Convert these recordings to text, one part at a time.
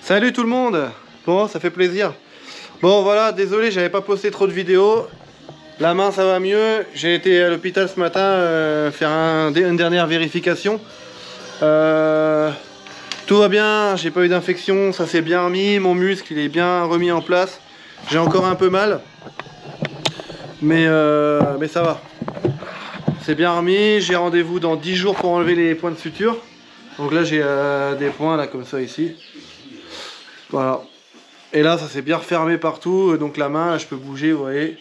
Salut tout le monde. Bon, ça fait plaisir. Bon voilà, désolé, j'avais pas posté trop de vidéos. La main ça va mieux. J'ai été à l'hôpital ce matin faire une dernière vérification. Tout va bien, j'ai pas eu d'infection, ça s'est bien remis. Mon muscle il est bien remis en place. J'ai encore un peu mal. Mais ça va. C'est bien remis. J'ai rendez-vous dans 10 jours pour enlever les points de suture. Donc là j'ai des points là comme ça ici. Voilà. Et là ça s'est bien refermé partout. Donc la main là, je peux bouger, vous voyez.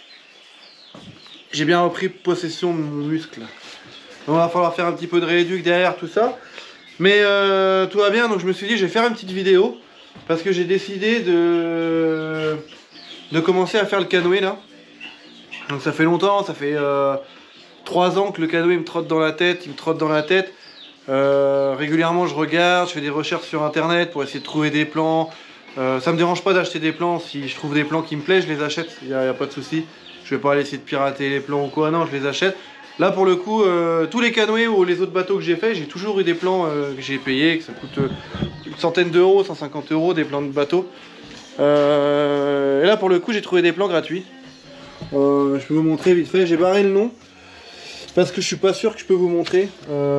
J'ai bien repris possession de mon muscle. Donc il va falloir faire un petit peu de rééduc derrière tout ça. Mais tout va bien, donc je me suis dit je vais faire une petite vidéo. Parce que j'ai décidé de commencer à faire le canoë là. Donc ça fait longtemps, ça fait 3 ans que le canoë me trotte dans la tête, il me trotte dans la tête. Régulièrement je regarde, je fais des recherches sur internet pour essayer de trouver des plans. Ça me dérange pas d'acheter des plans, si je trouve des plans qui me plaisent, je les achète, il n'y a pas de souci. Je vais pas aller essayer de pirater les plans ou quoi, non, je les achète. Là pour le coup, tous les canoës ou les autres bateaux que j'ai fait, j'ai toujours eu des plans que j'ai payés, que ça coûte une centaine d'euros, 150 euros, des plans de bateau. Et là pour le coup j'ai trouvé des plans gratuits. Je peux vous montrer vite fait, j'ai barré le nom. Parce que je suis pas sûr que je peux vous montrer.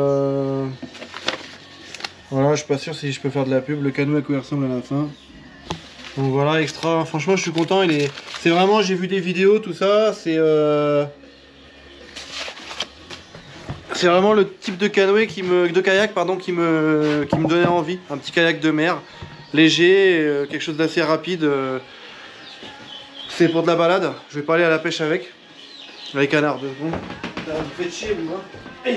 Voilà, je suis pas sûr si je peux faire de la pub. Le canoë à quoi il ressemble à la fin. Donc voilà, extra. Franchement, je suis content. C'est vraiment, j'ai vu des vidéos, tout ça. C'est vraiment le type de canoë de kayak, pardon, qui me donnait envie. Un petit kayak de mer, léger, quelque chose d'assez rapide. C'est pour de la balade. Je vais pas aller à la pêche avec un arbre. Bon. Vous faites chier, vous, hein.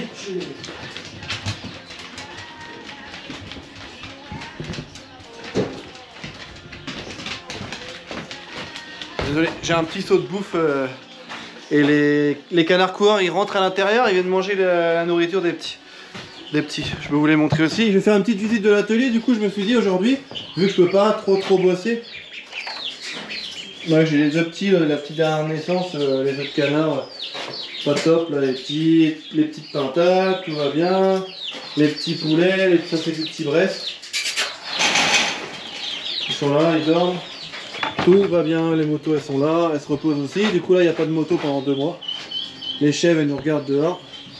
Désolé, j'ai un petit saut de bouffe et les canards coureurs ils rentrent à l'intérieur, ils viennent manger la nourriture des petits. Je peux vous les montrer aussi. Je vais faire une petite visite de l'atelier, du coup je me suis dit aujourd'hui, vu que je peux pas trop bosser, moi j'ai les œufs petits, la petite dernière naissance, les œufs de canard. Pas top, là les petites pintades, tout va bien. Les petits poulets, ça c'est des petits bresse. Ils sont là, ils dorment. Tout va bien, les motos elles sont là, elles se reposent aussi. Du coup là il n'y a pas de moto pendant 2 mois. Les chèvres elles nous regardent dehors.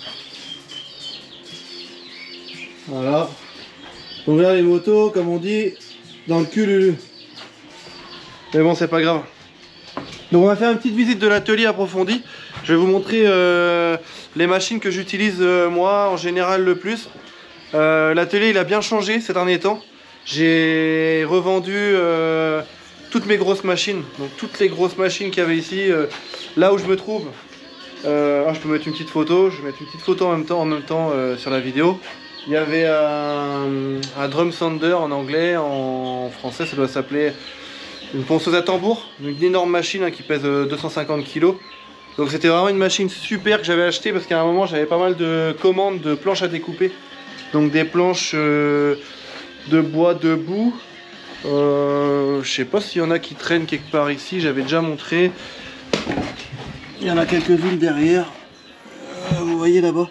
Voilà. Donc là les motos, comme on dit, dans le cul Lulu. Mais bon c'est pas grave. Donc on va faire une petite visite de l'atelier approfondie. Je vais vous montrer les machines que j'utilise moi en général le plus. L'atelier il a bien changé ces derniers temps. J'ai revendu toutes mes grosses machines. Donc toutes les grosses machines qu'il y avait ici. Là où je me trouve. Je peux mettre une petite photo. Je vais mettre une petite photo en même temps sur la vidéo. Il y avait un drum sander en anglais. En français ça doit s'appeler une ponceuse à tambour. Une énorme machine qui pèse 250 kg. Donc c'était vraiment une machine super que j'avais acheté parce qu'à un moment j'avais pas mal de commandes de planches à découper. Donc des planches de bois debout. Je sais pas s'il y en a qui traînent quelque part ici, j'avais déjà montré. Il y en a quelques-unes derrière. Vous voyez là-bas.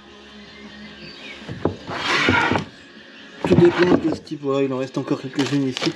Toutes des planches de ce type, voilà, il en reste encore quelques-unes ici.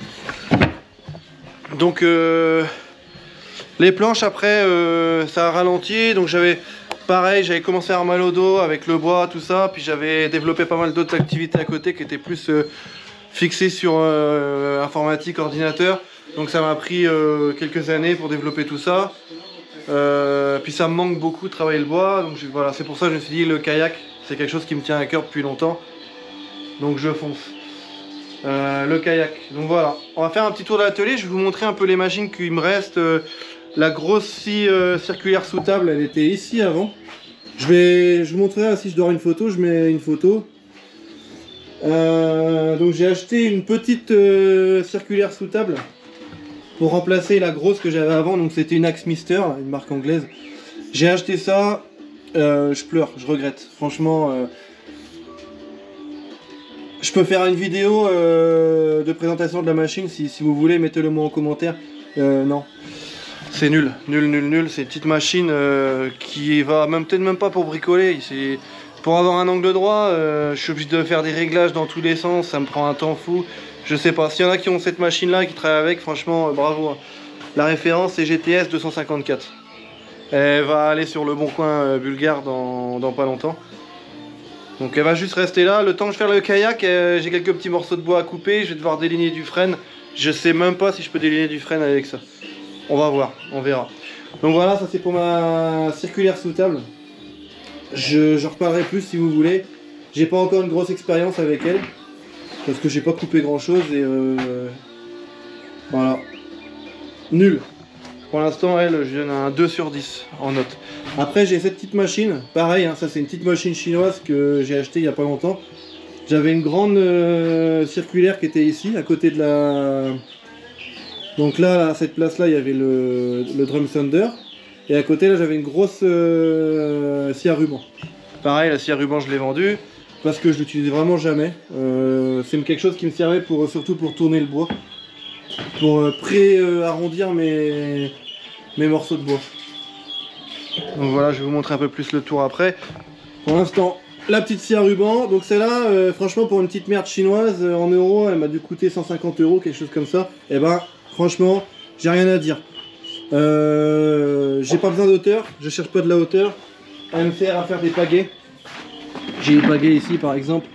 Donc les planches après ça a ralenti, donc j'avais commencé à avoir mal au dos avec le bois, tout ça, puis j'avais développé pas mal d'autres activités à côté qui étaient plus fixées sur informatique, ordinateur, donc ça m'a pris quelques années pour développer tout ça, puis ça me manque beaucoup de travailler le bois, donc voilà, c'est pour ça que je me suis dit le kayak, c'est quelque chose qui me tient à cœur depuis longtemps, donc je fonce. Le kayak, donc voilà, on va faire un petit tour de l'atelier, je vais vous montrer un peu les machines qui me restent. La grosse scie circulaire sous table, elle était ici avant. Je vous montrerai, si je dois une photo, je mets une photo. Donc j'ai acheté une petite circulaire sous table pour remplacer la grosse que j'avais avant, donc c'était une Axmister, une marque anglaise. J'ai acheté ça, je pleure, je regrette, franchement. Je peux faire une vidéo de présentation de la machine si vous voulez, mettez-le moi en commentaire. Non, c'est nul, c'est une petite machine qui va peut-être même pas pour bricoler. Pour avoir un angle droit, je suis obligé de faire des réglages dans tous les sens, ça me prend un temps fou. Je sais pas, s'il y en a qui ont cette machine là, qui travaillent avec, franchement bravo. Hein. La référence c'est GTS 254. Elle va aller sur le bon coin bulgare dans pas longtemps. Donc elle va juste rester là, le temps que je fais le kayak, j'ai quelques petits morceaux de bois à couper, je vais devoir déligner du frêne. Je sais même pas si je peux déligner du frêne avec ça. On va voir, on verra. Donc voilà, ça c'est pour ma circulaire sous table. Je reparlerai plus si vous voulez. J'ai pas encore une grosse expérience avec elle. Parce que j'ai pas coupé grand chose et voilà. Nul. Pour l'instant, elle, je donne un 2 sur 10 en note. Après, j'ai cette petite machine. Pareil, hein, ça c'est une petite machine chinoise que j'ai achetée il y a pas longtemps. J'avais une grande circulaire qui était ici, à côté de la... Donc là, à cette place-là, il y avait le Drum Thunder. Et à côté, là, j'avais une grosse scie à ruban. Pareil, la scie à ruban, je l'ai vendue. Parce que je l'utilisais vraiment jamais. C'est quelque chose qui me servait surtout pour tourner le bois. Pour pré-arrondir mes morceaux de bois. Donc voilà, je vais vous montrer un peu plus le tour après. Pour l'instant, la petite scie à ruban. Donc celle-là, franchement, pour une petite merde chinoise, en euros, elle m'a dû coûter 150 €, quelque chose comme ça. Et ben, franchement, j'ai rien à dire. J'ai pas besoin d'auteur, je cherche pas de la hauteur. Elle me sert à faire des pagaies. J'ai les pagaies ici par exemple.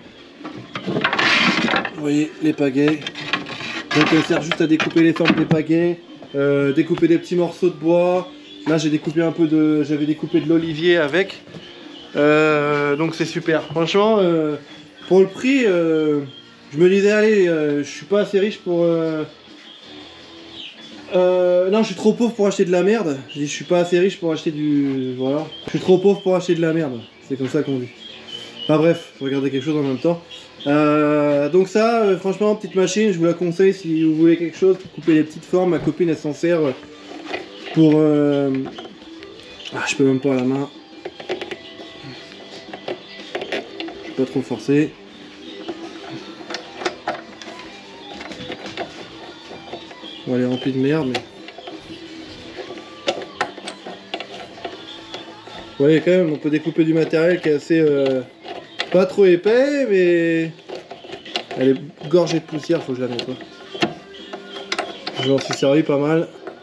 Vous voyez les pagaies. Donc elle sert juste à découper les formes des pagaies, découper des petits morceaux de bois. Là j'ai découpé j'avais découpé de l'olivier avec. Donc c'est super. Franchement, pour le prix, je me disais allez, je suis pas assez riche pour. Non, je suis trop pauvre pour acheter de la merde. Je suis pas assez riche pour acheter du. Voilà. Je suis trop pauvre pour acheter de la merde. C'est comme ça qu'on dit. Enfin bref, regardez quelque chose en même temps. Donc ça, franchement, petite machine, je vous la conseille si vous voulez quelque chose pour couper les petites formes. Ma copine, elle s'en sert pour... Ah, je peux même pas à la main. Je peux pas trop forcer. Bon, elle est remplie de merde, mais... Vous voyez quand même, on peut découper du matériel qui est assez... pas trop épais, mais... Elle est gorgée de poussière, faut que je la nettoie. Je m'en suis servi pas mal.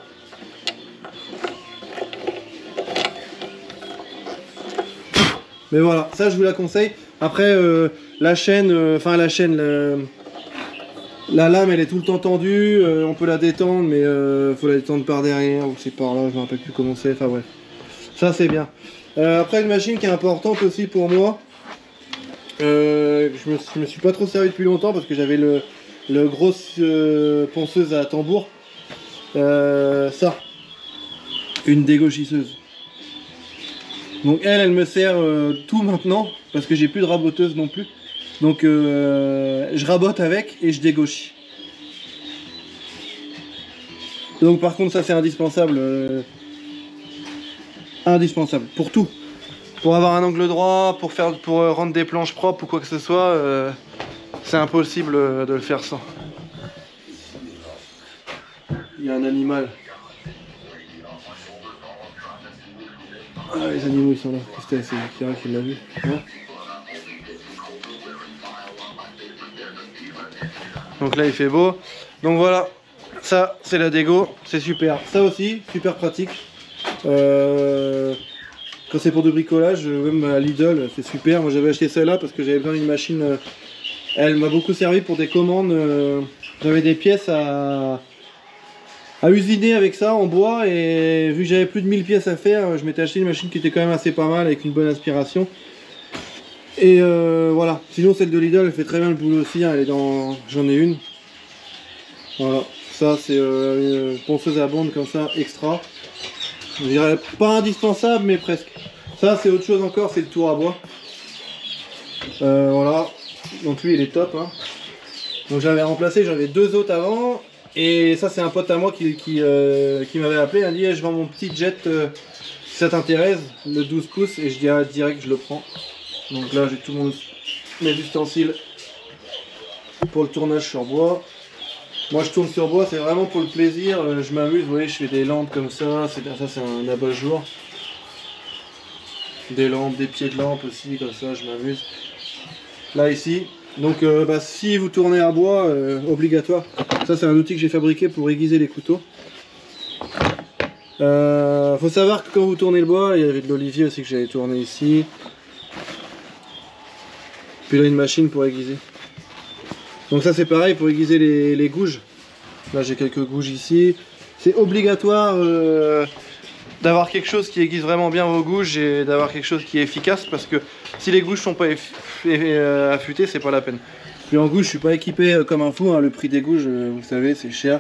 Mais voilà, ça je vous la conseille. Après, la chaîne, la lame elle est tout le temps tendue. On peut la détendre, mais faut la détendre par derrière, ou c'est par là, je me rappelle plus comment c'est. Enfin bref, ça c'est bien. Après, une machine qui est importante aussi pour moi. Je me suis pas trop servi depuis longtemps parce que j'avais le grosse ponceuse à tambour. Ça, une dégauchisseuse. Donc elle me sert tout maintenant parce que j'ai plus de raboteuse non plus. Donc je rabote avec et je dégauchis. Donc par contre ça c'est indispensable. Indispensable pour tout. Pour avoir un angle droit, pour rendre des planches propres ou quoi que ce soit, c'est impossible de le faire sans. Il y a un animal. Ah, les animaux ils sont là. C'est Kira qui l'a vu. Ouais. Donc là il fait beau. Donc voilà, ça c'est la dégo, c'est super. Ça aussi, super pratique. Quand c'est pour du bricolage, même à Lidl, c'est super. Moi j'avais acheté celle-là parce que j'avais besoin d'une machine. Elle m'a beaucoup servi pour des commandes. J'avais des pièces à usiner avec ça en bois, et vu que j'avais plus de 1000 pièces à faire, je m'étais acheté une machine qui était quand même assez pas mal avec une bonne aspiration. Et voilà. Sinon celle de Lidl elle fait très bien le boulot aussi. Hein. Elle est dans. J'en ai une. Voilà. Ça c'est une ponceuse à bande comme ça, extra. Je dirais pas indispensable mais presque. Ça c'est autre chose encore, c'est le tour à bois. Voilà. Donc lui il est top. Hein. Donc j'avais remplacé, j'avais deux autres avant. Et ça c'est un pote à moi qui m'avait appelé. Il a dit je vends mon petit jet si ça t'intéresse, le 12 pouces. Et je dis direct je le prends. Donc là j'ai tout mes ustensiles pour le tournage sur bois. Moi je tourne sur bois, c'est vraiment pour le plaisir, je m'amuse, vous voyez, je fais des lampes comme ça, c'est un abat-jour. des lampes, des pieds de lampe aussi, comme ça je m'amuse. Là ici, donc si vous tournez à bois, obligatoire. Ça c'est un outil que j'ai fabriqué pour aiguiser les couteaux. Faut savoir que quand vous tournez le bois, il y avait de l'olivier aussi que j'avais tourné ici. Puis là une machine pour aiguiser. Donc ça c'est pareil pour aiguiser les gouges. Là j'ai quelques gouges ici. C'est obligatoire d'avoir quelque chose qui aiguise vraiment bien vos gouges et d'avoir quelque chose qui est efficace, parce que si les gouges sont pas affûtées, c'est pas la peine. Puis en gouges je suis pas équipé comme un fou, hein. Le prix des gouges vous savez c'est cher.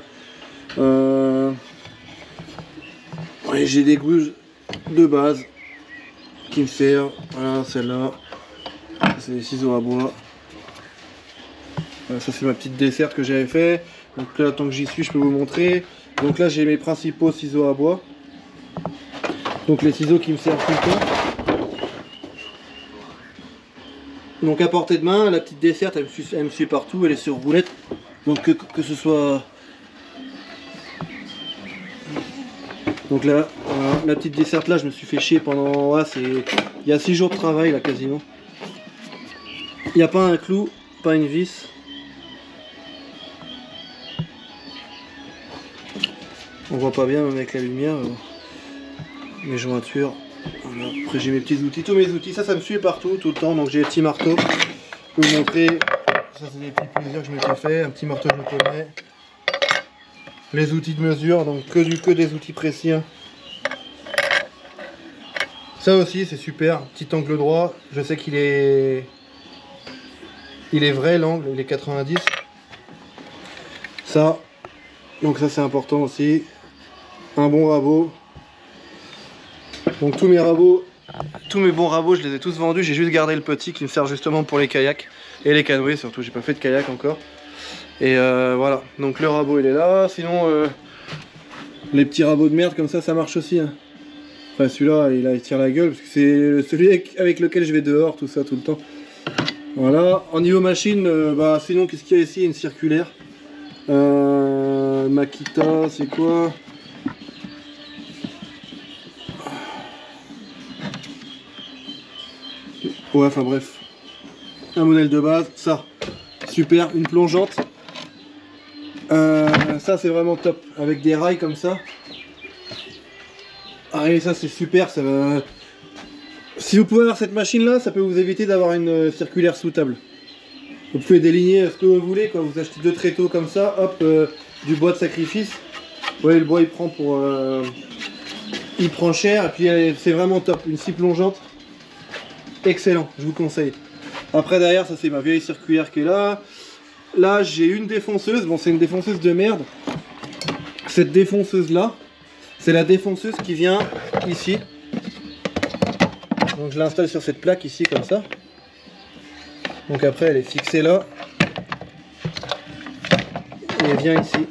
Ouais, j'ai des gouges de base qui me servent. Voilà, celle-là c'est des ciseaux à bois. Voilà, ça c'est ma petite desserte que j'avais fait. Donc là tant que j'y suis je peux vous montrer. Donc là j'ai mes principaux ciseaux à bois. Donc les ciseaux qui me servent tout le temps. Donc à portée de main, la petite desserte elle me suit partout, elle est sur roulette. Donc que ce soit... Donc là, voilà, la petite desserte là je me suis fait chier pendant... il y a 6 jours de travail là quasiment. Il n'y a pas un clou, pas une vis. On voit pas bien même avec la lumière. Mes jointures. Voilà. Après j'ai mes petits outils, tous mes outils, ça me suit partout, tout le temps. Donc j'ai les petits marteaux. Je peux vous montrer. Ça c'est des petits plaisirs que je m'étais fait. Un petit marteau je le connais. Les outils de mesure, donc que des outils précis. Hein. Ça aussi c'est super, petit angle droit. Je sais qu'il est... Il est vrai l'angle, il est 90. Ça, donc ça c'est important aussi. Un bon rabot. Donc tous mes bons rabots, je les ai tous vendus. J'ai juste gardé le petit qui me sert justement pour les kayaks et les canoës surtout. J'ai pas fait de kayak encore. Et voilà. Donc le rabot il est là. Sinon les petits rabots de merde comme ça marche aussi. Hein. Enfin celui-là il tire la gueule parce que c'est celui avec lequel je vais dehors tout ça tout le temps. Voilà. En niveau machine, sinon qu'est-ce qu'il y a ici? Une circulaire. Makita, c'est quoi? Ouais, enfin bref. Un modèle de base, ça. Super, une plongeante. Ça c'est vraiment top. Avec des rails comme ça. Ah et ça c'est super, ça va... Si vous pouvez avoir cette machine là, ça peut vous éviter d'avoir une circulaire sous table. Vous pouvez déligner ce que vous voulez, quand vous achetez 2 tréteaux comme ça, hop, du bois de sacrifice. Vous voyez le bois il prend pour... il prend cher et puis c'est vraiment top. Une scie plongeante. Excellent, je vous conseille. Après derrière, ça c'est ma vieille circulaire qui est là. Là j'ai une défonceuse, bon c'est une défonceuse de merde. Cette défonceuse là, c'est la défonceuse qui vient ici. Donc je l'installe sur cette plaque ici comme ça. Donc après elle est fixée là. Et elle vient ici.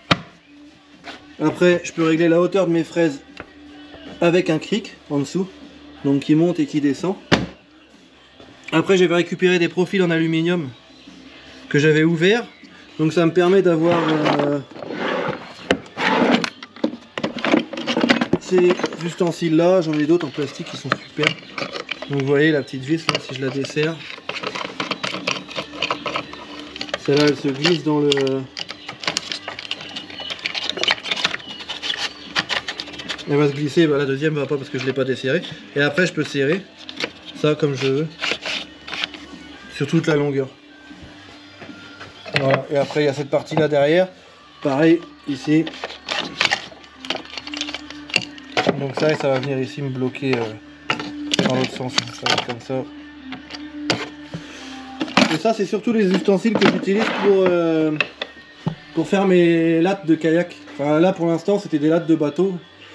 Après je peux régler la hauteur de mes fraises avec un cric en dessous. Donc qui monte et qui descend. Après j'avais récupéré des profils en aluminium que j'avais ouverts. Donc ça me permet d'avoir ces ustensiles là. J'en ai d'autres en plastique qui sont super. Donc vous voyez la petite vis là, si je la desserre. Celle-là elle se glisse dans le... Elle va se glisser, la deuxième va pas parce que je ne l'ai pas desserré. Et après je peux serrer ça comme je veux. Sur toute la longueur. Voilà. Et après il y a cette partie là derrière. Pareil ici. Donc ça va venir ici me bloquer dans l'autre sens. Ça va être comme ça. Et ça c'est surtout les ustensiles que j'utilise pour faire mes lattes de kayak. Enfin là pour l'instant c'était des lattes de bateau.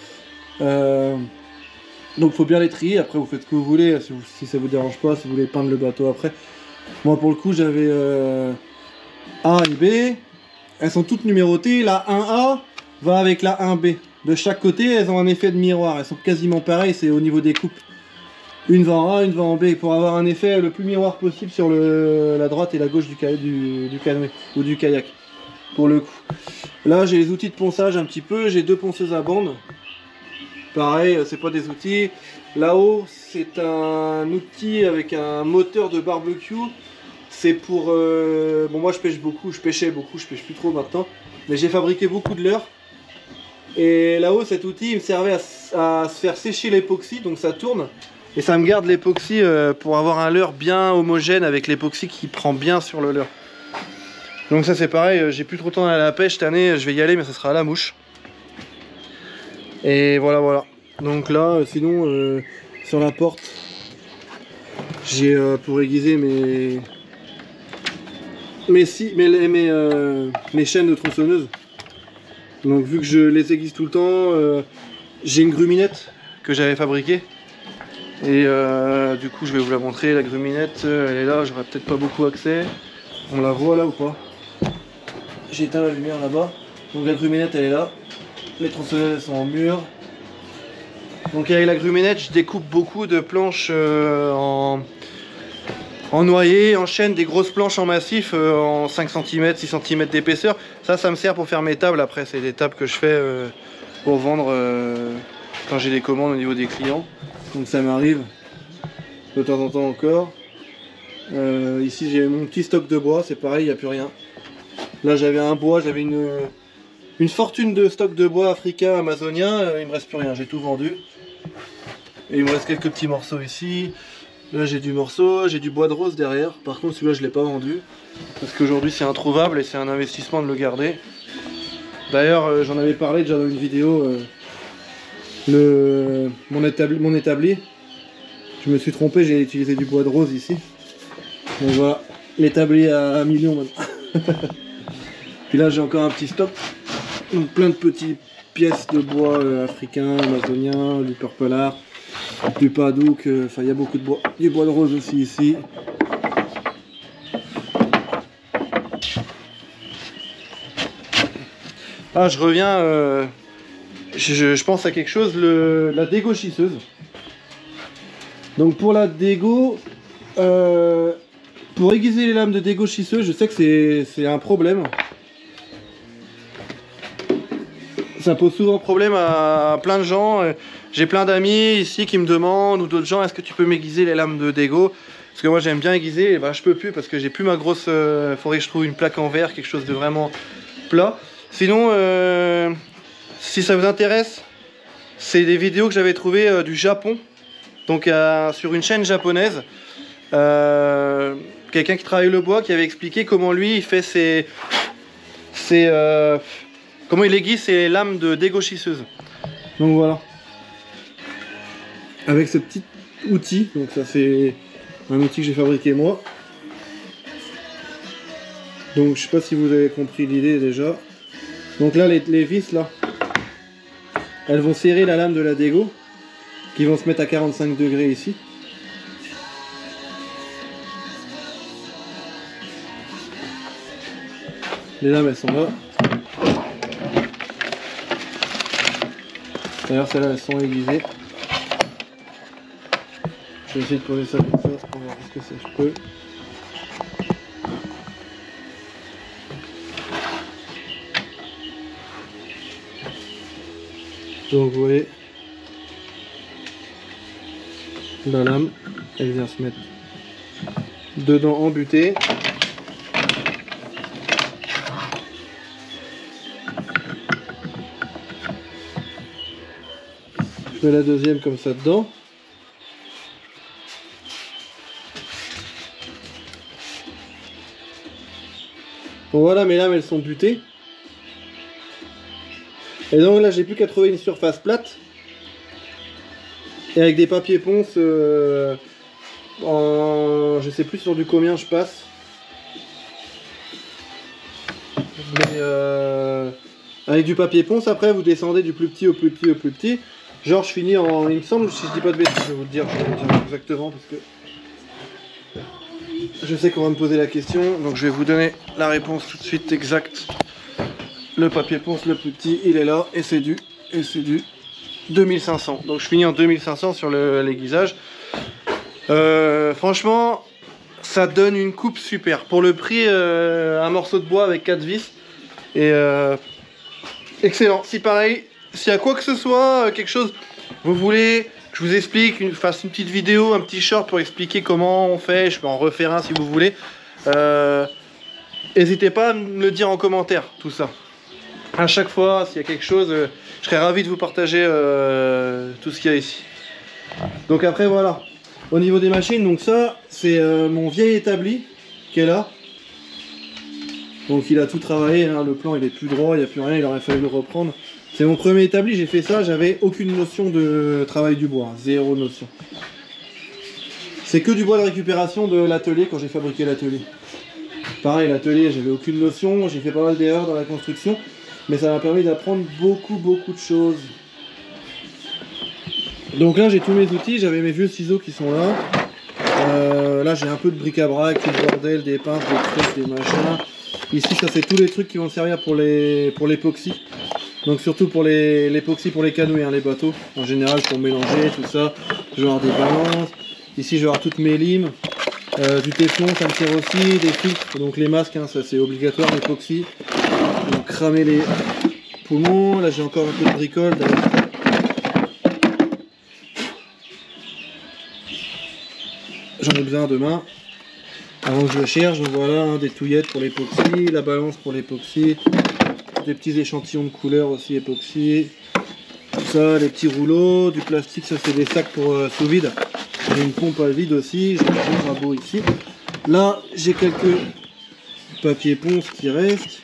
Donc faut bien les trier. Après vous faites ce que vous voulez si ça vous dérange pas, si vous voulez peindre le bateau après. Moi pour le coup j'avais A et B, elles sont toutes numérotées, la 1A va avec la 1B. De chaque côté elles ont un effet de miroir, elles sont quasiment pareilles, c'est au niveau des coupes. Une va en A, une va en B, pour avoir un effet le plus miroir possible sur la droite et la gauche du canoë ou du kayak. Pour le coup. Là j'ai les outils de ponçage un petit peu, j'ai 2 ponceuses à bande. Pareil, c'est pas des outils. Là-haut, c'est un outil avec un moteur de barbecue. C'est pour... Bon, moi je pêche beaucoup, je pêchais beaucoup, je pêche plus trop maintenant. Mais j'ai fabriqué beaucoup de leurres. Et là-haut, cet outil, il me servait à se faire sécher l'époxy, donc ça tourne. Et ça me garde l'époxy pour avoir un leurre bien homogène avec l'époxy qui prend bien sur le leurre. Donc ça c'est pareil, j'ai plus trop le temps d'aller à la pêche cette année, je vais y aller mais ça sera à la mouche. Et voilà voilà. Donc là sinon sur la porte j'ai pour aiguiser mes chaînes de tronçonneuse. Donc vu que je les aiguise tout le temps, j'ai une gruminette que j'avais fabriquée. Et du coup je vais vous la montrer, la gruminette elle est là, j'aurai peut-être pas beaucoup accès. On la voit là ou pas? J'ai éteint la lumière là-bas. Donc la gruminette elle est là. Les tronçonneuses sont en mur. Donc avec la gruminette je découpe beaucoup de planches en noyer, en chaîne, des grosses planches en massif en 5 cm, 6 cm d'épaisseur. Ça me sert pour faire mes tables après. C'est des tables que je fais pour vendre quand j'ai des commandes au niveau des clients. Donc ça m'arrive de temps en temps encore. Ici j'ai mon petit stock de bois, c'est pareil, il n'y a plus rien. Là j'avais un bois, j'avais une fortune de stock de bois africain, amazonien, il me reste plus rien, j'ai tout vendu. Et il me reste quelques petits morceaux ici. Là j'ai du morceau, j'ai du bois de rose derrière. Par contre celui-là je ne l'ai pas vendu. Parce qu'aujourd'hui c'est introuvable et c'est un investissement de le garder. D'ailleurs j'en avais parlé déjà dans une vidéo. Mon établi. Je me suis trompé, j'ai utilisé du bois de rose ici. Donc voilà, l'établi à 1 million maintenant. Puis là j'ai encore un petit stock. Donc plein de petites pièces de bois africain, amazonien, du purple art, du padouk, enfin il y a beaucoup de bois. Du bois de rose aussi ici. Ah je reviens, je pense à quelque chose, la dégauchisseuse. Donc pour la dégo, pour aiguiser les lames de dégauchisseuse, je sais que c'est un problème. Ça pose souvent problème à plein de gens. J'ai plein d'amis ici qui me demandent, ou d'autres gens, est-ce que tu peux m'aiguiser les lames de dégo? Parce que moi j'aime bien aiguiser, et ben, je peux plus parce que j'ai plus ma grosse... faudrait que je trouve une plaque en verre, quelque chose de vraiment plat. Sinon, si ça vous intéresse, c'est des vidéos que j'avais trouvées du Japon. Donc sur une chaîne japonaise. Quelqu'un qui travaille le bois qui avait expliqué comment lui il fait comment il aiguise ses lames de dégauchisseuse. Donc voilà. Avec ce petit outil, donc ça c'est un outil que j'ai fabriqué moi. Donc je sais pas si vous avez compris l'idée déjà. Donc là les vis là, elles vont serrer la lame de la dégo, qui vont se mettre à 45 degrés ici. Les lames elles sont là. D'ailleurs celles-là elles sont aiguisées. Je vais essayer de poser ça comme ça, on va voir ce que c'est, je peux. Donc vous voyez, la lame, elle vient se mettre dedans en butée. Je mets la deuxième comme ça dedans. Bon voilà, mes lames elles sont butées. Et donc là j'ai plus qu'à trouver une surface plate. Et avec des papiers ponce, je sais plus sur du combien je passe. Mais avec du papier ponce après vous descendez du plus petit au plus petit au plus petit. Genre je finis en, il me semble, si je dis pas de bêtises, je vais vous le dire, exactement parce que je sais qu'on va me poser la question, donc je vais vous donner la réponse tout de suite exacte. Le papier ponce le plus petit, il est là et c'est du 2500. Donc je finis en 2500 sur l'aiguisage. Franchement, ça donne une coupe super. Pour le prix, un morceau de bois avec 4 vis. Et excellent. Si pareil, s'il y a quoi que ce soit, quelque chose vous voulez que je vous explique, fasse une petite vidéo, un petit short pour expliquer comment on fait, je peux en refaire un si vous voulez. N'hésitez pas à me le dire en commentaire, tout ça. À chaque fois, s'il y a quelque chose, je serais ravi de vous partager tout ce qu'il y a ici. Donc après, voilà. Au niveau des machines, donc ça, c'est mon vieil établi qui est là. Donc il a tout travaillé, hein, le plan il est plus droit, il n'y a plus rien, il aurait fallu le reprendre. C'est mon premier établi, j'ai fait ça, j'avais aucune notion de travail du bois, zéro notion. C'est que du bois de récupération de l'atelier quand j'ai fabriqué l'atelier. Pareil, l'atelier, j'avais aucune notion, j'ai fait pas mal d'erreurs dans la construction, mais ça m'a permis d'apprendre beaucoup de choses. Donc là j'ai tous mes outils, j'avais mes vieux ciseaux qui sont là. Là j'ai un peu de bric-à-brac, tout le bordel, des pinces, des trucs, des machins. Ici ça c'est tous les trucs qui vont servir pour l'époxy. Donc surtout pour l'époxy pour les canouilles, hein, les bateaux. En général pour mélanger tout ça. Je vais avoir des balances. Ici je vais avoir toutes mes limes. Du téflon ça me sert aussi, des filtres. Donc les masques, hein, ça c'est obligatoire, l'époxy. Donc cramer les poumons. Là j'ai encore un peu de bricole. J'en ai besoin demain. Avant que je le cherche, donc voilà, hein, des touillettes pour l'époxy, la balance pour l'époxy, des petits échantillons de couleurs aussi époxy, tout ça, les petits rouleaux, du plastique, ça c'est des sacs pour sous vide. J'ai une pompe à vide aussi, j'ai un rabot ici. Là, j'ai quelques papiers ponce qui restent.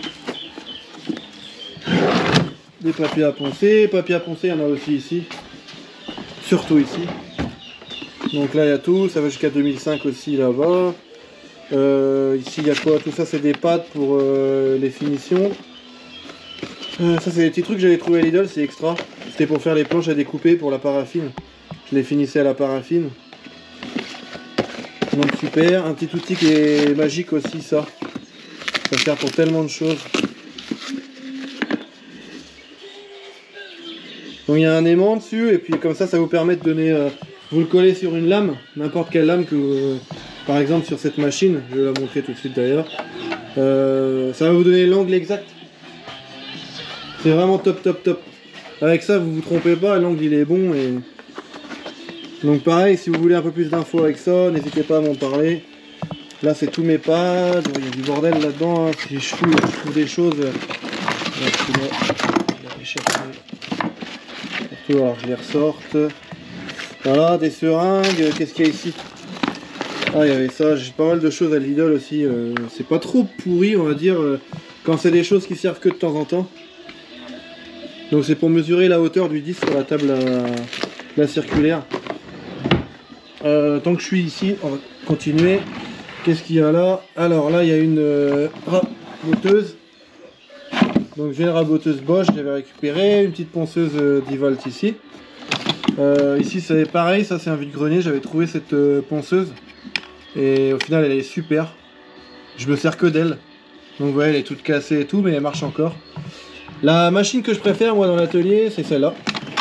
Des papiers à poncer, il y en a aussi ici, surtout ici. Donc là il y a tout, ça va jusqu'à 2005 aussi là-bas. Ici il y a quoi? Tout ça c'est des pâtes pour les finitions. Ça c'est des petits trucs que j'avais trouvé à Lidl, c'est extra. C'était pour faire les planches à découper pour la paraffine. Je les finissais à la paraffine. Donc super, un petit outil qui est magique aussi ça. Ça sert pour tellement de choses. Donc il y a un aimant dessus et puis comme ça vous permet de donner... vous le collez sur une lame, n'importe quelle lame que... par exemple sur cette machine, je vais la montrer tout de suite d'ailleurs. Ça va vous donner l'angle exact. C'est vraiment top. Avec ça vous vous trompez pas, l'angle il est bon. Et... donc pareil, si vous voulez un peu plus d'infos avec ça, n'hésitez pas à m'en parler. Là c'est tous mes pads, il y a du bordel là-dedans, hein. Si je trouve des choses... alors je les ressorte. Voilà, des seringues, qu'est-ce qu'il y a ici? Ah, il y avait ça, j'ai pas mal de choses à Lidl aussi, c'est pas trop pourri on va dire, quand c'est des choses qui servent que de temps en temps. Donc c'est pour mesurer la hauteur du disque sur la table la circulaire. Tant que je suis ici, on va continuer. Qu'est-ce qu'il y a là? Alors là il y a une raboteuse. Donc j'ai une raboteuse Bosch, j'avais récupéré, une petite ponceuse Dewalt ici. Ici c'est pareil, ça c'est un vide-grenier, j'avais trouvé cette ponceuse et au final elle est super. Je me sers que d'elle. Donc ouais, elle est toute cassée et tout, mais elle marche encore. La machine que je préfère moi dans l'atelier, c'est celle-là.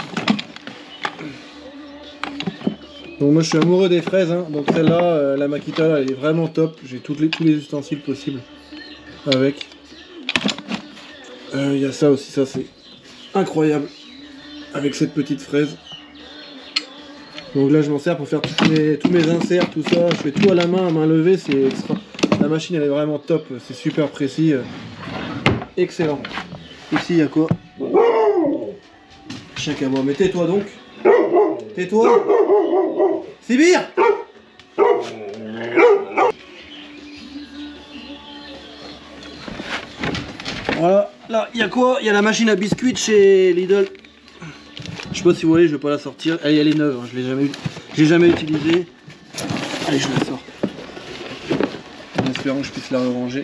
Donc moi je suis amoureux des fraises, hein. Donc celle-là, la Makita là, elle est vraiment top. J'ai tous les ustensiles possibles avec. Il y a ça aussi, ça c'est incroyable avec cette petite fraise. Donc là je m'en sers pour faire tous mes inserts, tout ça. Je fais tout à la main, à main levée, c'est extra. La machine elle est vraiment top, c'est super précis, excellent. Ici il y a quoi? Chien à moi, mais tais-toi donc. Tais-toi. Sibir. Voilà, là il y a quoi? Il y a la machine à biscuits chez Lidl. Je sais pas si vous voyez, je vais pas la sortir. Elle est neuve, hein. Je l'ai jamais utilisée. Allez, je la sors. En espérant que je puisse la ranger.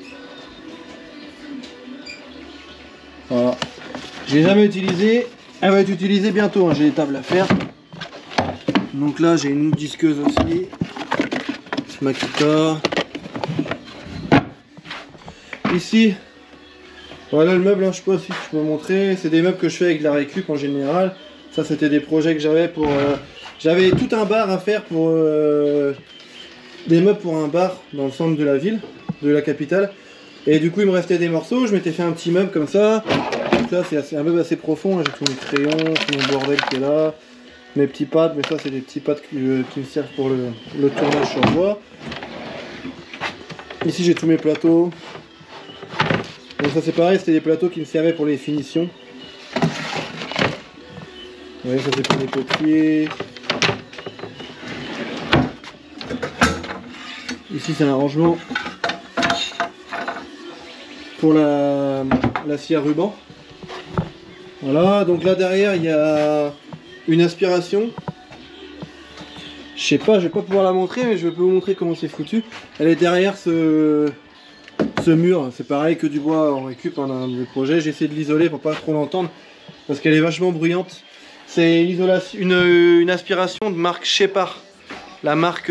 Voilà. Je l'ai jamais utilisée. Elle va être utilisée bientôt, hein. J'ai des tables à faire. Donc là, j'ai une disqueuse aussi. Makita. Ici. Voilà le meuble, hein, je sais pas si je peux vous montrer, c'est des meubles que je fais avec de la récup en général. Ça c'était des projets que j'avais pour... j'avais tout un bar à faire pour... des meubles pour un bar dans le centre de la ville, de la capitale. Et du coup il me restait des morceaux, je m'étais fait un petit meuble comme ça. Donc là c'est un meuble assez profond, j'ai tous mes crayons, tout mon bordel qui est là, mes petits pads, mais ça c'est des petits pads qui me servent pour le tournage sur bois. Ici j'ai tous mes plateaux. Donc ça c'est pareil, c'était des plateaux qui me servaient pour les finitions. Vous voyez, ça c'est pour les copier. Ici c'est un arrangement pour la scie à ruban. Voilà, donc là derrière il y a une aspiration. Je sais pas, je vais pas pouvoir la montrer, mais je peux vous montrer comment c'est foutu. Elle est derrière ce mur, c'est pareil que du bois en récup dans le projet. J'ai essayé de l'isoler pour pas trop l'entendre parce qu'elle est vachement bruyante. C'est une aspiration de marque Shepard, la marque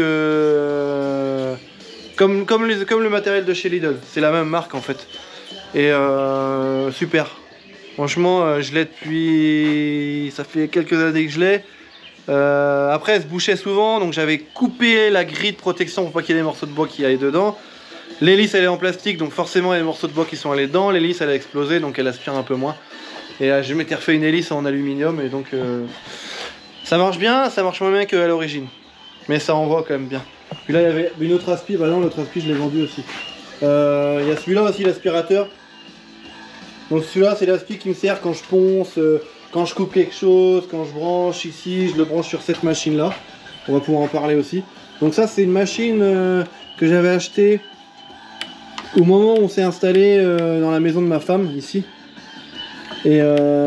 comme le matériel de chez Lidl, c'est la même marque en fait. Et super, franchement je l'ai depuis, ça fait quelques années que je l'ai. Après elle se bouchait souvent, donc j'avais coupé la grille de protection pour pas qu'il y ait des morceaux de bois qui aillent dedans. L'hélice elle est en plastique, donc forcément il y a des morceaux de bois qui sont allés dedans. L'hélice elle a explosé, donc elle aspire un peu moins. Et je m'étais refait une hélice en aluminium, et donc ça marche bien, ça marche moins bien qu'à l'origine, mais ça envoie quand même bien. Puis là il y avait une autre aspi, bah non l'autre aspi je l'ai vendu aussi. Il y a celui-là aussi, l'aspirateur. Donc celui-là c'est l'aspi qui me sert quand je ponce, quand je coupe quelque chose, quand je branche ici, je le branche sur cette machine là. On va pouvoir en parler aussi. Donc ça c'est une machine que j'avais achetée au moment où on s'est installé dans la maison de ma femme ici. Et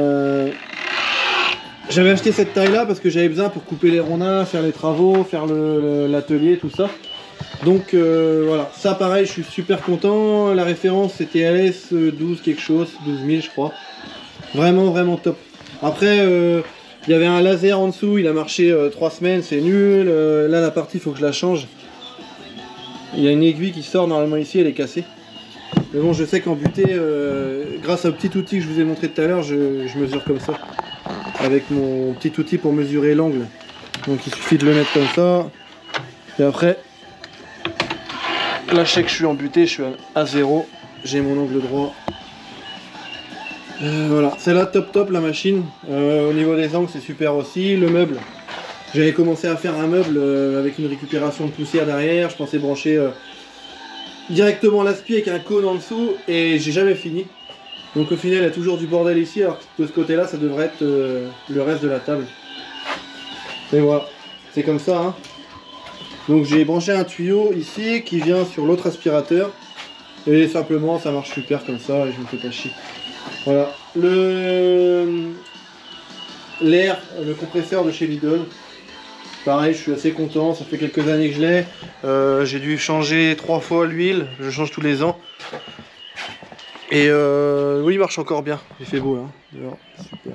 j'avais acheté cette taille là parce que j'avais besoin pour couper les rondins, faire les travaux, faire l'atelier, tout ça. Donc voilà, ça pareil, je suis super content. La référence c'était LS 12 quelque chose, 12 000 je crois. Vraiment vraiment top. Après il y avait un laser en dessous, il a marché 3 semaines, c'est nul. Là la partie il faut que je la change. Il y a une aiguille qui sort normalement ici, elle est cassée. Mais bon, je sais qu'en butée, grâce au petit outil que je vous ai montré tout à l'heure, je mesure comme ça. Avec mon petit outil pour mesurer l'angle. Donc il suffit de le mettre comme ça. Et après, là je sais que je suis en butée, je suis à 0. J'ai mon angle droit. Voilà, c'est là top la machine. Au niveau des angles, c'est super aussi. Le meuble, j'avais commencé à faire un meuble avec une récupération de poussière derrière. Je pensais brancher directement l'aspi avec un cône en dessous et j'ai jamais fini. Donc au final il y a toujours du bordel ici, alors que de ce côté là ça devrait être le reste de la table. Et voilà, c'est comme ça hein. Donc j'ai branché un tuyau ici qui vient sur l'autre aspirateur et simplement ça marche super comme ça et je me fais pas chier. Voilà, l'air, le compresseur de chez Lidl. Pareil, je suis assez content, ça fait quelques années que je l'ai. J'ai dû changer 3 fois l'huile, je change tous les ans. Et oui, il marche encore bien, il fait beau là. Super.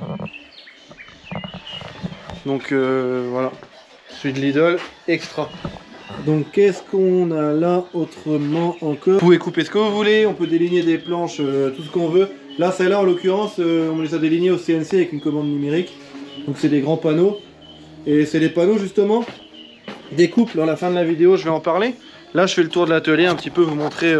Donc voilà, celui de Lidl, extra. Donc qu'est-ce qu'on a là autrement encore? Vous pouvez couper ce que vous voulez, on peut déligner des planches, tout ce qu'on veut. Là, celle-là en l'occurrence, on les a délignées au CNC avec une commande numérique. Donc c'est des grands panneaux. Et c'est les panneaux justement des couples. À la fin de la vidéo je vais en parler. Là je fais le tour de l'atelier un petit peu, vous montrer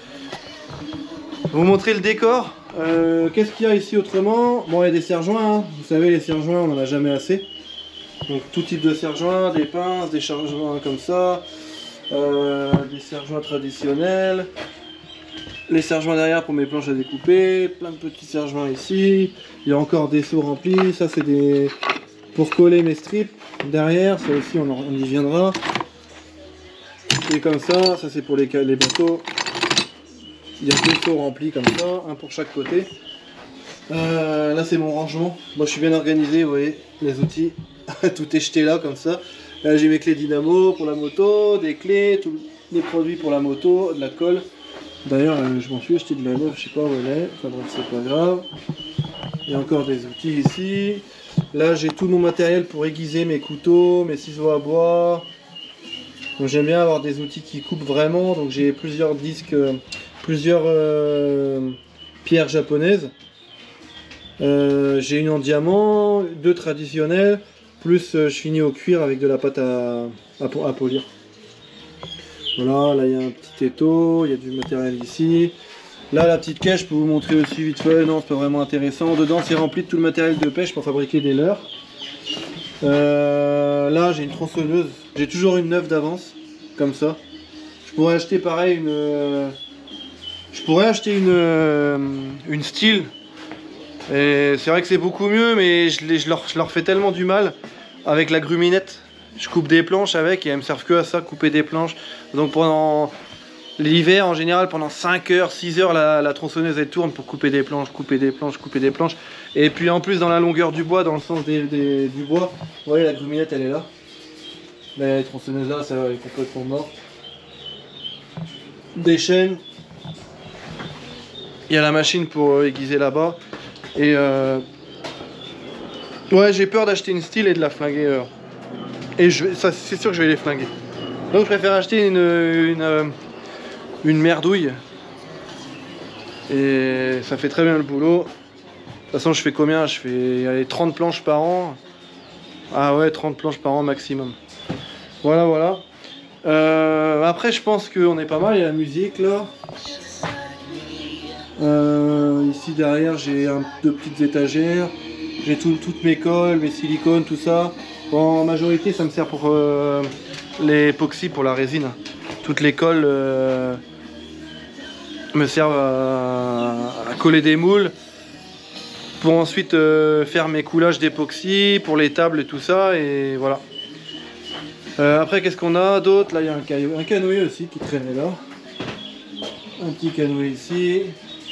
le décor. Qu'est-ce qu'il y a ici autrement? Bon, il y a des serre-joints hein. Vous savez les serre-joints on n'en a jamais assez. Donc tout type de serre-joints, des pinces, des serre-joints comme ça, des serre-joints traditionnels, les serre-joints derrière pour mes planches à découper, plein de petits serre-joints ici. Il y a encore des seaux remplis, ça c'est des... pour coller mes strips derrière, ça aussi on y viendra. Et comme ça c'est pour les bateaux. Il y a 2 seaux remplis comme ça, un pour chaque côté. Là c'est mon rangement. Moi je suis bien organisé, vous voyez, les outils. Tout est jeté là comme ça. Là j'ai mes clés dynamo pour la moto, des clés, tous les produits pour la moto, de la colle. D'ailleurs je m'en suis acheté de la neuve, je sais pas où elle est. Enfin bref, c'est pas grave. Il y a encore des outils ici. Là j'ai tout mon matériel pour aiguiser mes couteaux, mes ciseaux à bois. Donc j'aime bien avoir des outils qui coupent vraiment. Donc j'ai plusieurs disques, plusieurs pierres japonaises. J'ai une en diamant, 2 traditionnelles, plus je finis au cuir avec de la pâte à polir. Voilà, là il y a un petit étau, il y a du matériel ici. Là, la petite caisse, je peux vous montrer aussi vite fait. Non, c'est pas vraiment intéressant. Dedans, c'est rempli de tout le matériel de pêche pour fabriquer des leurres. Là, j'ai une tronçonneuse. J'ai toujours une neuve d'avance, comme ça. Je pourrais acheter pareil une style. Et c'est vrai que c'est beaucoup mieux, mais je leur fais tellement du mal avec la gruminette. Je coupe des planches avec et elles me servent que à ça, couper des planches. Donc pendant l'hiver, en général, pendant 5 heures, 6 heures, la tronçonneuse elle tourne pour couper des planches, couper des planches, couper des planches. Et puis en plus, dans la longueur du bois, dans le sens du bois, vous voyez la gruminette elle est là. La tronçonneuse là, ça est complètement morte. Des chaînes. Il y a la machine pour aiguiser là-bas. Et ouais, j'ai peur d'acheter une style et de la flinguer. Et ça, c'est sûr que je vais les flinguer. Donc je préfère acheter une merdouille. Et ça fait très bien le boulot. De toute façon, je fais combien? Je fais allez, 30 planches par an. Ah ouais, 30 planches par an maximum. Voilà, voilà. Après, je pense qu'on est pas mal. Il y a la musique là. Ici derrière, j'ai deux petites étagères. J'ai toutes mes colles, mes silicones, tout ça. Bon, en majorité, ça me sert pour l'époxy, pour la résine. Toutes les colles me servent à coller des moules. Pour ensuite faire mes coulages d'époxy, pour les tables et tout ça. Et voilà. Après, qu'est-ce qu'on a d'autre? Là, il y a un canoë aussi qui traînait là. Un petit canoë ici.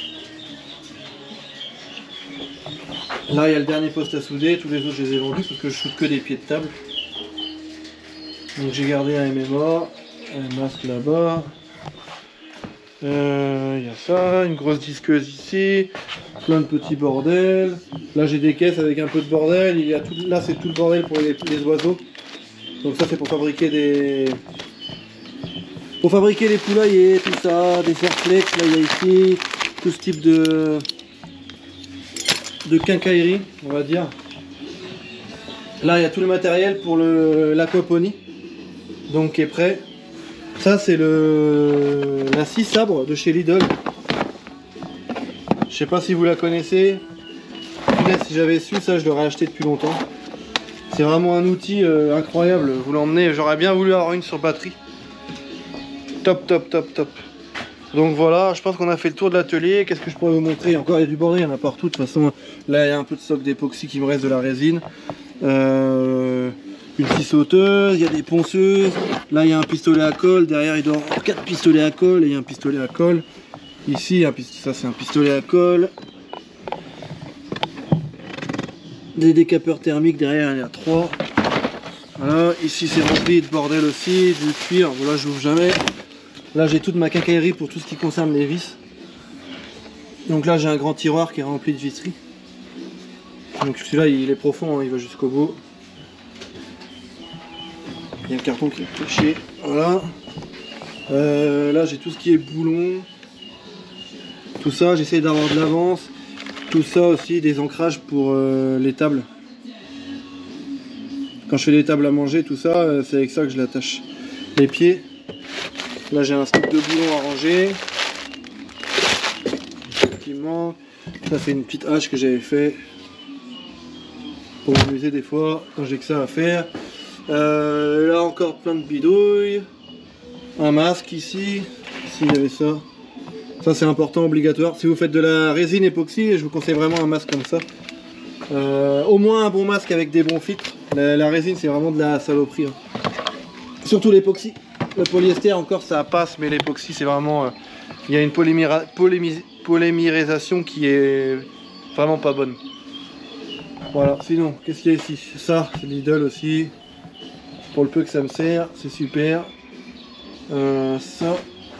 Là, il y a le dernier poste à souder. Tous les autres, je les ai vendus parce que je soude que des pieds de table. Donc, j'ai gardé un MMA, un masque là-bas. Il y a ça, une grosse disqueuse ici. Plein de petits bordels. Là, j'ai des caisses avec un peu de bordel. Là, c'est tout le bordel pour les oiseaux. Donc, ça, c'est pour fabriquer des... Pour fabriquer les poulaillers, tout ça, des serflex, là il y a ici, tout ce type de quincaillerie, on va dire. Là il y a tout le matériel pour l'aquaponie, donc qui est prêt. Ça c'est la scie sabre de chez Lidl. Je sais pas si vous la connaissez. Si j'avais su ça, je l'aurais acheté depuis longtemps. C'est vraiment un outil incroyable, vous l'emmenez, j'aurais bien voulu avoir une sur batterie. Top, top, top, top. Donc voilà, je pense qu'on a fait le tour de l'atelier. Qu'est-ce que je pourrais vous montrer? Encore, il y a du bordel, il y en a partout. De toute façon, là, il y a un peu de stock d'époxy qui me reste de la résine. Une scie sauteuse, il y a des ponceuses. Là, il y a un pistolet à colle. Derrière, il doit y avoir 4 pistolets à colle. Et il y a un pistolet à colle. Ici, ça, c'est un pistolet à colle. Des décapeurs thermiques. Derrière, il y en a 3. Voilà, ici, c'est rempli de bordel aussi. Du cuir. Voilà, je n'ouvre jamais. Là j'ai toute ma quincaillerie pour tout ce qui concerne les vis. Donc là j'ai un grand tiroir qui est rempli de visseries. Donc celui-là il est profond, hein, il va jusqu'au bout. Il y a le carton qui est touché. Voilà. Là j'ai tout ce qui est boulon. Tout ça, j'essaie d'avoir de l'avance. Tout ça aussi, des ancrages pour les tables. Quand je fais les tables à manger, tout ça, c'est avec ça que je l'attache. Les pieds. Là j'ai un stock de boulons à ranger. Effectivement. Ça c'est une petite hache que j'avais fait pour m'amuser des fois quand j'ai que ça à faire. Là encore plein de bidouilles. Un masque ici. Ici il y avait ça. Ça c'est important, obligatoire. Si vous faites de la résine époxy, je vous conseille vraiment un masque comme ça. Au moins un bon masque avec des bons filtres. La résine c'est vraiment de la saloperie. Hein. Surtout l'époxy. Le polyester encore ça passe, mais l'époxy c'est vraiment... il y a une polymérisation qui est vraiment pas bonne. Voilà, sinon, qu'est-ce qu'il y a ici? Ça, c'est Lidl aussi. Pour le peu que ça me sert, c'est super. Ça...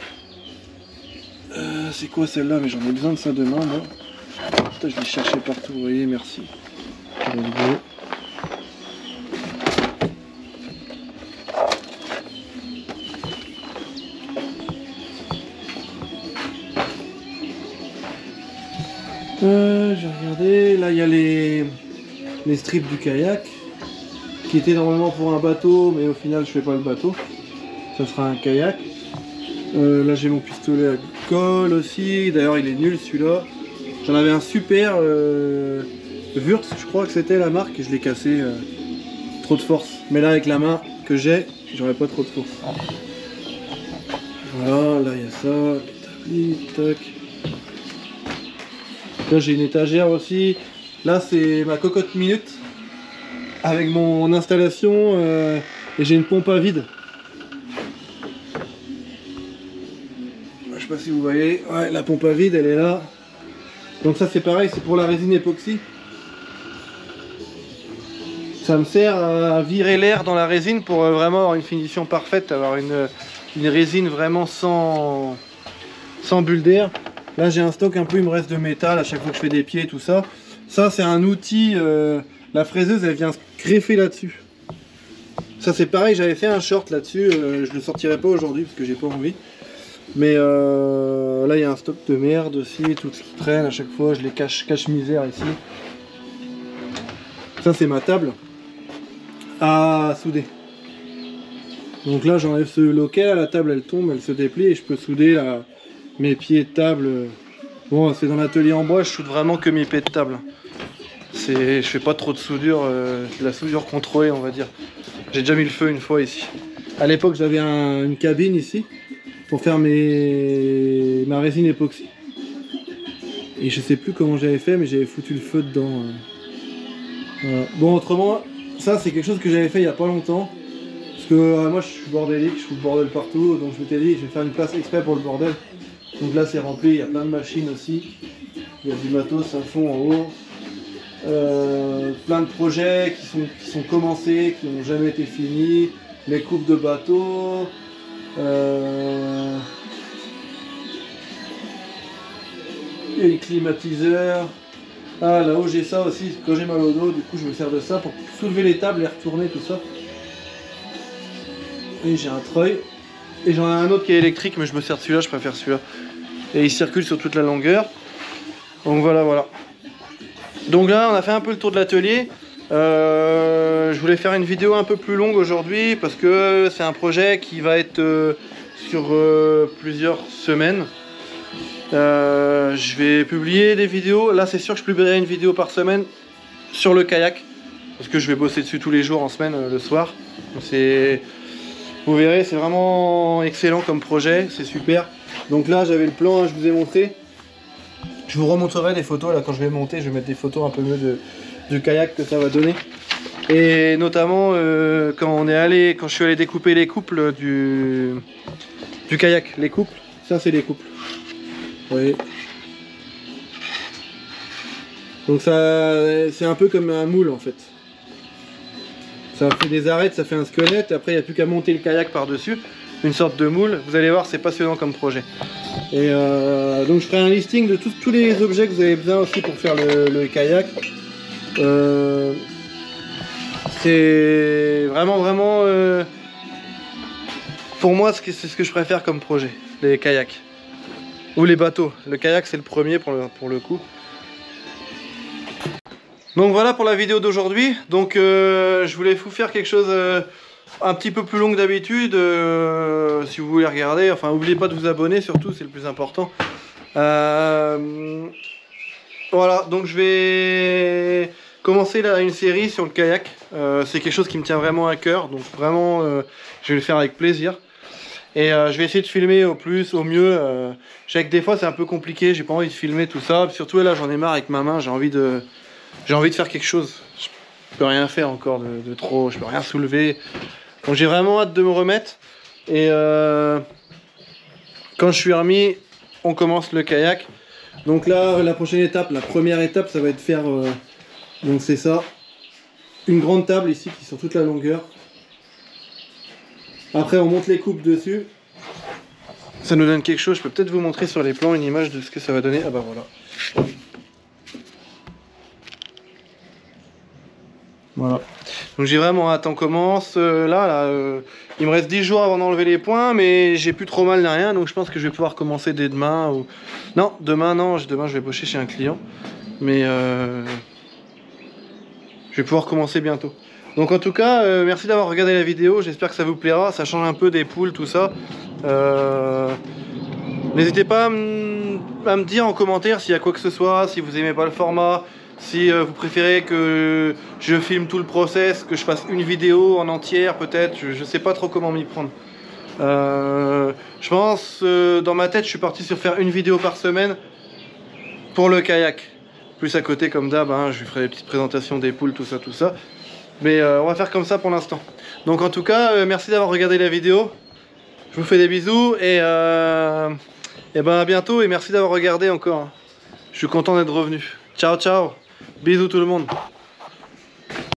c'est quoi celle-là? Mais j'en ai besoin de ça demain, moi. Putain, je vais chercher partout, vous voyez, merci. J'ai regardé, là il y a les strips du kayak qui étaient normalement pour un bateau, mais au final je fais pas le bateau, ça sera un kayak. Là j'ai mon pistolet à colle aussi, d'ailleurs il est nul celui-là. J'en avais un super Wurtz, je crois que c'était la marque, et je l'ai cassé, trop de force. Mais là avec la main que j'ai, j'aurais pas trop de force. Voilà, là il y a ça, l'établi, tac. Là j'ai une étagère aussi. Là c'est ma cocotte minute avec mon installation et j'ai une pompe à vide. Je sais pas si vous voyez, ouais, la pompe à vide elle est là. Donc ça c'est pareil, c'est pour la résine époxy. Ça me sert à virer l'air dans la résine pour vraiment avoir une finition parfaite, avoir une résine vraiment sans bulle d'air. Là j'ai un stock un peu, il me reste de métal à chaque fois que je fais des pieds, tout ça. Ça c'est un outil, la fraiseuse elle vient se greffer là-dessus. Ça c'est pareil, j'avais fait un short là-dessus, je le sortirai pas aujourd'hui parce que j'ai pas envie. Mais là il y a un stock de merde aussi, tout ce qui traîne à chaque fois, je les cache misère ici. Ça c'est ma table à souder. Donc là j'enlève ce loquet, la table elle tombe, elle se déplie et je peux souder mes pieds de table. Bon c'est dans l'atelier en bois, je soude vraiment que mes pieds de table. Je fais pas trop de soudure, de la soudure contrôlée on va dire. J'ai déjà mis le feu une fois ici. À l'époque j'avais une cabine ici pour faire ma résine époxy. Et je sais plus comment j'avais fait mais j'avais foutu le feu dedans. Voilà. Bon autrement, ça c'est quelque chose que j'avais fait il y a pas longtemps. Parce que moi je suis bordélique, je fous le bordel partout. Donc je m'étais dit je vais faire une place exprès pour le bordel. Donc là c'est rempli, il y a plein de machines aussi. Il y a du matos à fond en haut. Plein de projets qui sont commencés, qui n'ont jamais été finis. Les coupes de bateaux. Et les climatiseurs. Ah là-haut j'ai ça aussi, quand j'ai mal au dos, du coup je me sers de ça pour soulever les tables et retourner tout ça. Et j'ai un treuil. Et j'en ai un autre qui est électrique mais je me sers de celui-là, je préfère celui-là. Et il circule sur toute la longueur. Donc voilà. Donc là on a fait un peu le tour de l'atelier. Je voulais faire une vidéo un peu plus longue aujourd'hui parce que c'est un projet qui va être sur plusieurs semaines. Je vais publier des vidéos. Là c'est sûr que je publierai une vidéo par semaine sur le kayak parce que je vais bosser dessus tous les jours en semaine le soir. Vous verrez, c'est vraiment excellent comme projet, c'est super. Donc là j'avais le plan, je vous ai montré. Je vous remontrerai des photos là quand je vais monter, je vais mettre des photos un peu mieux du kayak que ça va donner. Et notamment quand je suis allé découper les couples du kayak, les couples, ça c'est les couples. Vous voyez. Donc ça c'est un peu comme un moule en fait. Ça fait des arêtes, ça fait un squelette, et après il n'y a plus qu'à monter le kayak par dessus, une sorte de moule. Vous allez voir, c'est passionnant comme projet. Et donc je ferai un listing de tous les objets que vous avez besoin aussi pour faire le kayak. C'est vraiment pour moi c'est ce que je préfère comme projet, les kayaks. Ou les bateaux. Le kayak c'est le premier pour le coup. Donc voilà pour la vidéo d'aujourd'hui. Donc je voulais vous faire quelque chose un petit peu plus long que d'habitude. Si vous voulez regarder, enfin n'oubliez pas de vous abonner surtout, c'est le plus important. Voilà, donc je vais commencer là une série sur le kayak. C'est quelque chose qui me tient vraiment à cœur, donc vraiment je vais le faire avec plaisir. Et je vais essayer de filmer au mieux. Je sais que des fois c'est un peu compliqué, j'ai pas envie de filmer tout ça. Surtout là j'en ai marre avec ma main, j'ai envie de faire quelque chose. Je peux rien faire encore de trop, je peux rien soulever. Donc j'ai vraiment hâte de me remettre. Et quand je suis remis, on commence le kayak. Donc là, la prochaine étape, la première étape, ça va être faire... donc c'est ça. Une grande table ici qui est sur toute la longueur. Après on monte les coupes dessus. Ça nous donne quelque chose. Je peux peut-être vous montrer sur les plans une image de ce que ça va donner. Ah bah voilà. Voilà. Donc j'ai vraiment hâte, on commence. Il me reste 10 jours avant d'enlever les points, mais j'ai plus trop mal ni rien, donc je pense que je vais pouvoir commencer dès demain. Non, demain non, demain je vais bosser chez un client. Mais je vais pouvoir commencer bientôt. Donc en tout cas, merci d'avoir regardé la vidéo, j'espère que ça vous plaira, ça change un peu des poules, tout ça. N'hésitez pas à me dire en commentaire s'il y a quoi que ce soit, si vous aimez pas le format, si vous préférez que je filme tout le process, que je fasse une vidéo en entière peut-être, je sais pas trop comment m'y prendre. Je pense, dans ma tête, je suis parti sur faire une vidéo par semaine pour le kayak. Plus à côté, comme d'hab, hein, je lui ferai des petites présentations des poules, tout ça. Mais on va faire comme ça pour l'instant. Donc en tout cas, merci d'avoir regardé la vidéo. Je vous fais des bisous et ben à bientôt et merci d'avoir regardé encore. Je suis content d'être revenu. Ciao, ciao. Bisous tout le monde.